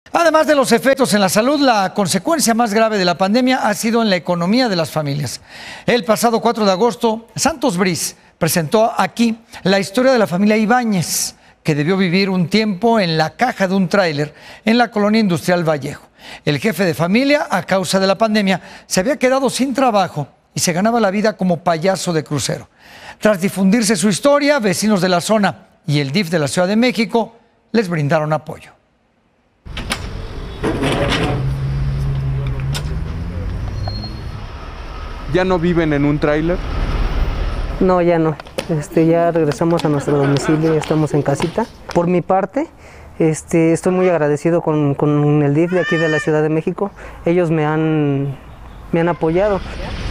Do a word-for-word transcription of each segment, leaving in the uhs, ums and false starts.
Además de los efectos en la salud, la consecuencia más grave de la pandemia ha sido en la economía de las familias. El pasado cuatro de agosto, Santos Briz presentó aquí la historia de la familia Ibáñez, que debió vivir un tiempo en la caja de un tráiler en la colonia industrial Vallejo. El jefe de familia, a causa de la pandemia, se había quedado sin trabajo y se ganaba la vida como payaso de crucero. Tras difundirse su historia, vecinos de la zona y el D I F de la Ciudad de México les brindaron apoyo. ¿Ya no viven en un tráiler? No, ya no. Este, ya regresamos a nuestro domicilio, ya estamos en casita. Por mi parte, este, estoy muy agradecido con, con el D I F de aquí de la Ciudad de México. Ellos me han, me han apoyado.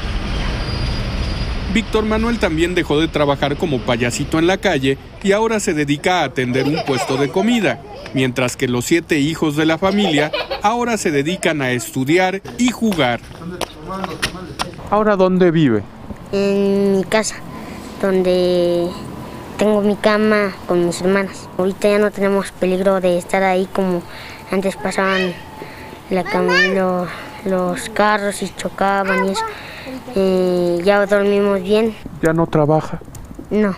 Víctor Manuel también dejó de trabajar como payasito en la calle y ahora se dedica a atender un puesto de comida, mientras que los siete hijos de la familia ahora se dedican a estudiar y jugar. ¿Ahora dónde vive? En mi casa, donde tengo mi cama con mis hermanas. Ahorita ya no tenemos peligro de estar ahí como antes pasaban la cama, lo, los carros y chocaban y eso. Eh, ya dormimos bien. ¿Ya no trabaja? No.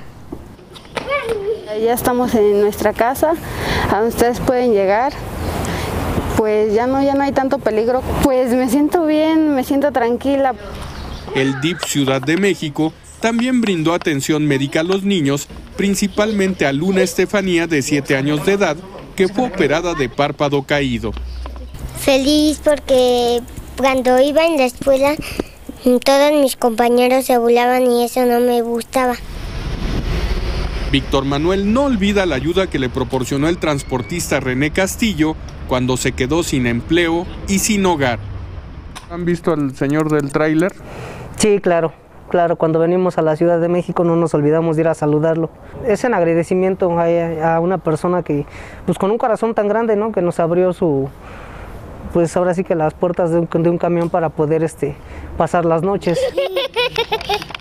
Ya estamos en nuestra casa, a donde ustedes pueden llegar. Pues ya no, ya no hay tanto peligro. Pues me siento bien, me siento tranquila. El D I F Ciudad de México también brindó atención médica a los niños, principalmente a Luna Estefanía, de siete años de edad, que fue operada de párpado caído. Feliz porque cuando iba en la escuela todos mis compañeros se burlaban y eso no me gustaba. Víctor Manuel no olvida la ayuda que le proporcionó el transportista René Castillo cuando se quedó sin empleo y sin hogar. ¿Han visto al señor del tráiler? Sí, claro, claro. Cuando venimos a la Ciudad de México no nos olvidamos de ir a saludarlo. Es en agradecimiento a, a una persona que, pues con un corazón tan grande, ¿no? Que nos abrió su, pues ahora sí que las puertas de un, de un camión para poder este, pasar las noches.